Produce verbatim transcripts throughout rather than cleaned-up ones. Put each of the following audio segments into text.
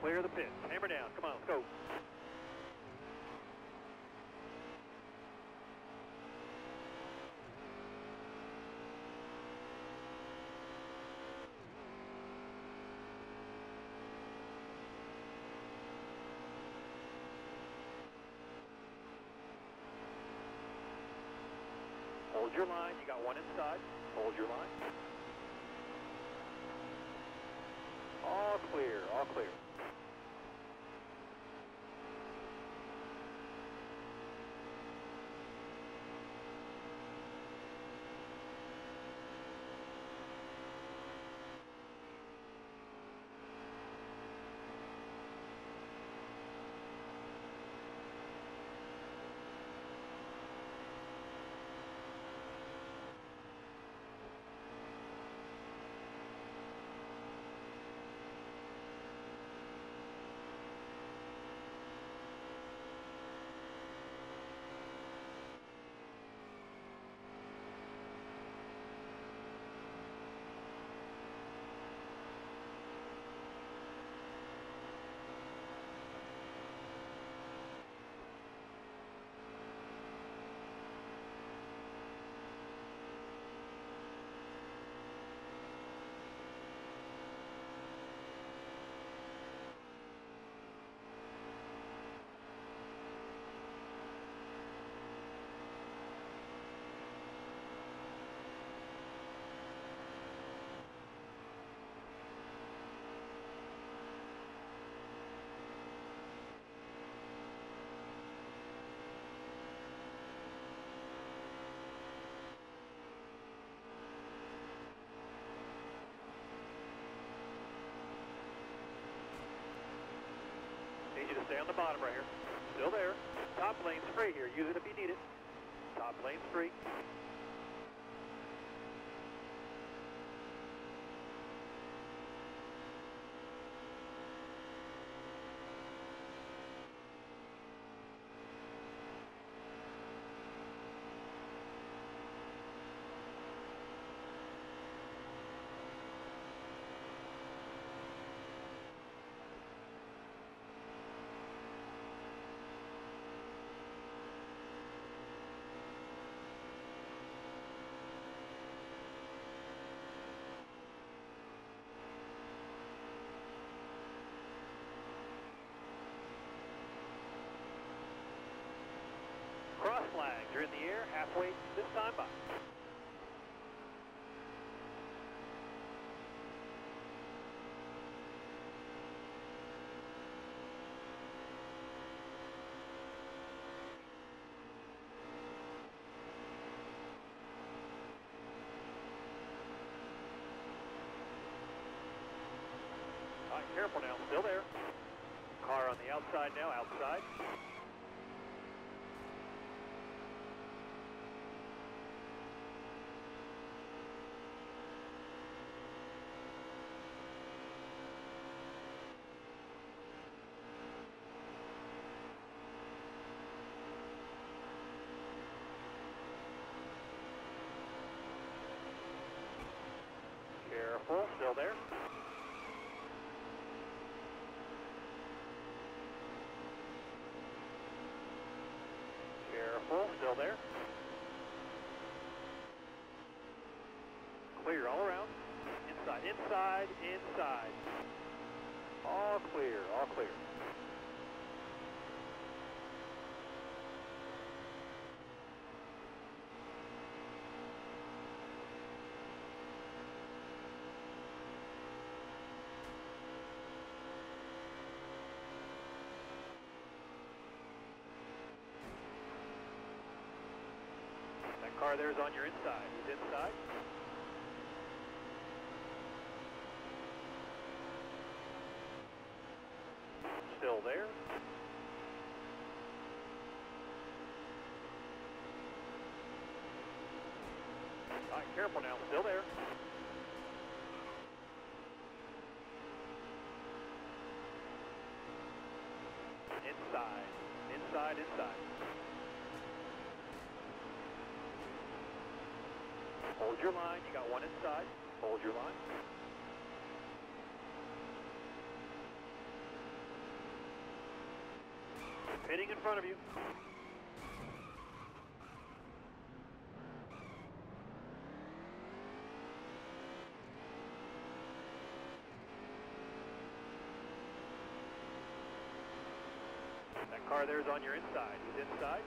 Clear the pit. Hammer down. Come on, let's go. Hold your line. You got one inside. Hold your line. All clear. All clear. Need you to stay on the bottom right here. Still there. Top lane's free here. Use it if you need it. Top lane's free. Cross flags are in the air, halfway this time by. All right, careful now, still there. Car on the outside now, outside. Careful, still there. Careful, still there. Clear all around. Inside, inside, inside. All clear, all clear. That car there's on your inside. He's inside. Still there. All right, careful now. Still there. Inside. Inside, inside. Hold your line. You got one inside. Hold your line. Pitting in front of you. That car there's on your inside. He's inside.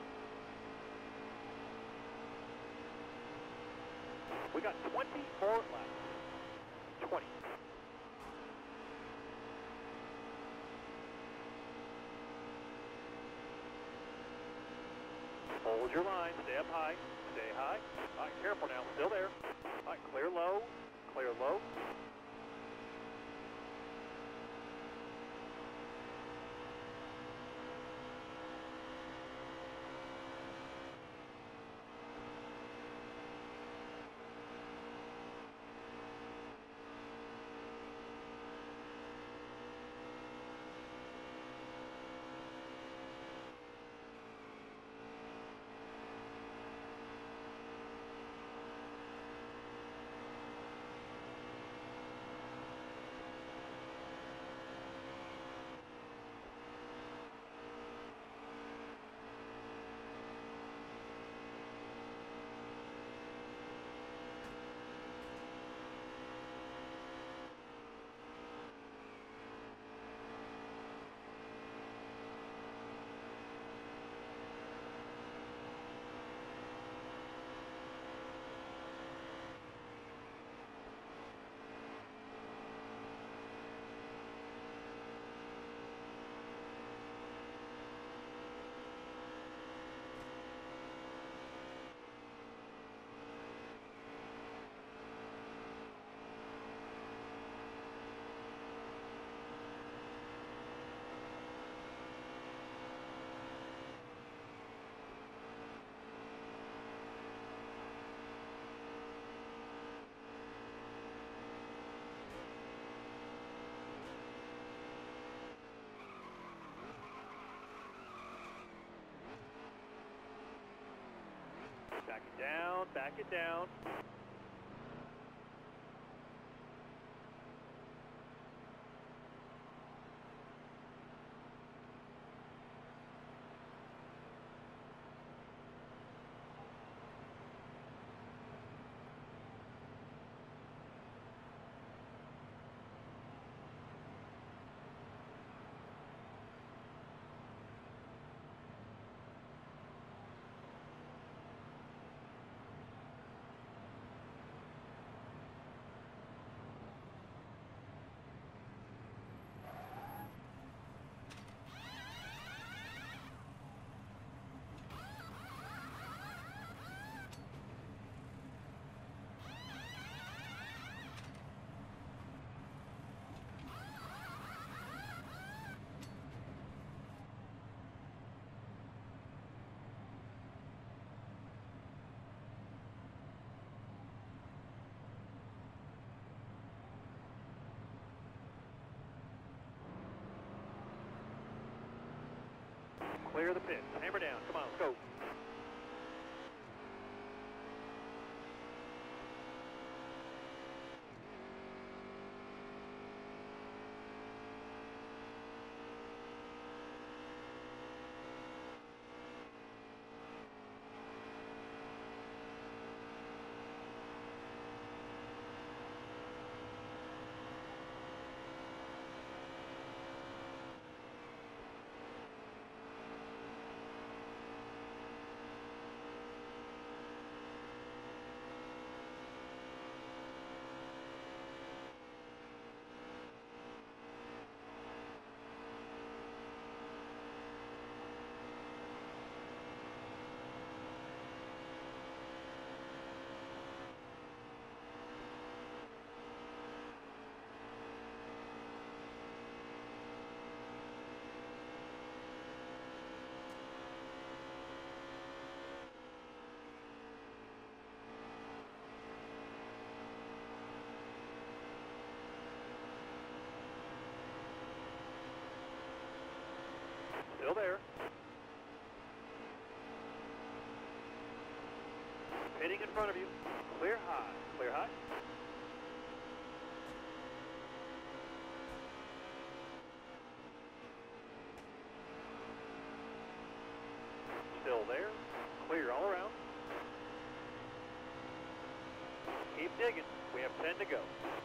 We got twenty more laps. twenty. Hold your line. Stay up high. Stay high. All right, careful now. Still there. All right, clear low. Clear low. Back it down, back it down. Clear the pit. Hammer down. Come on, let's go. Still there. Pitting in front of you. Clear high. Clear high. Keep digging. We have ten to go.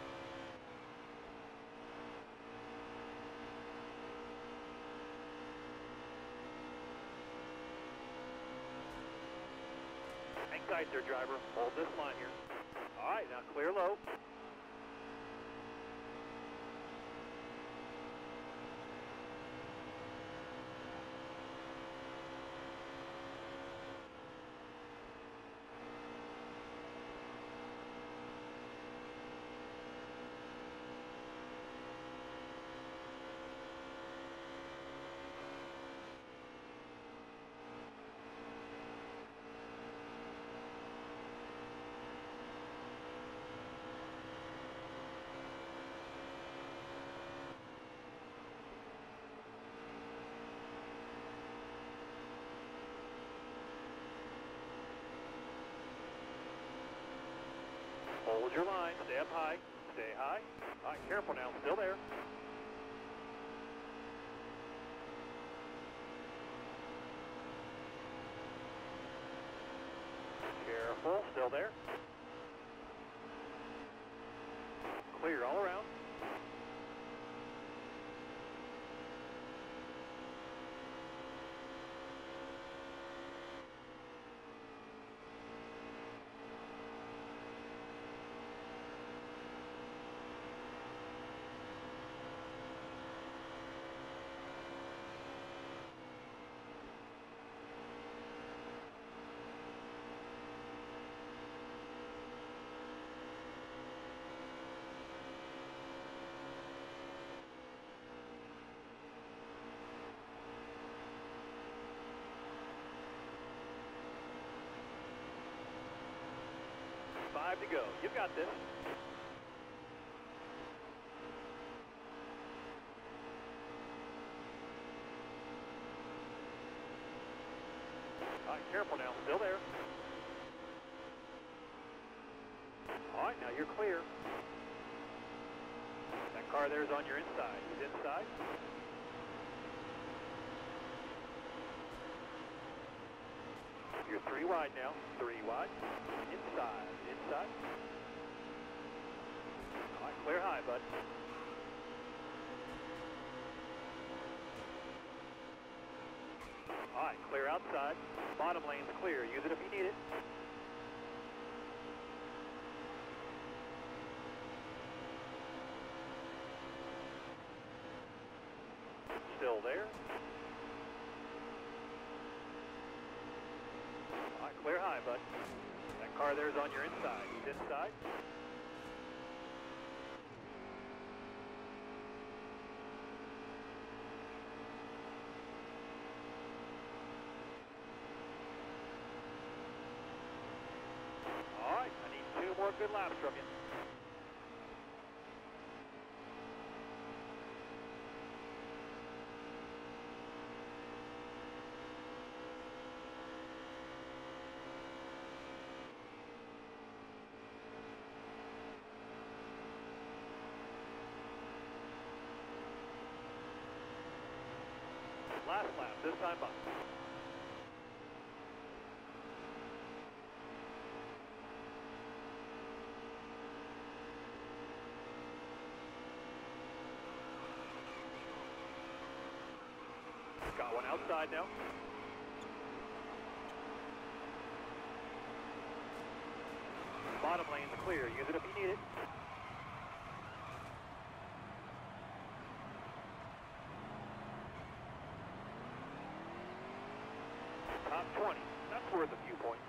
Hang tight there, driver. Hold this line here. All right, now clear low. Hold your line, stay up high, stay high. All right, careful now, still there. Careful, still there. Clear all around. Five to go. You've got this. All right, careful now. Still there. All right, now you're clear. That car there's on your inside. He's inside. You're three wide now. Three wide. Inside. Inside. All right, clear high, bud. All right, clear outside. Bottom lane's clear. Use it if you need it. Still there. All right, clear high, bud. That car there's on your inside. He's inside. All right, I need two more good laps from you. Last lap, this time by. Got one outside now. Bottom lane's clear. Use it if you need it. Top twenty. That's worth a few points.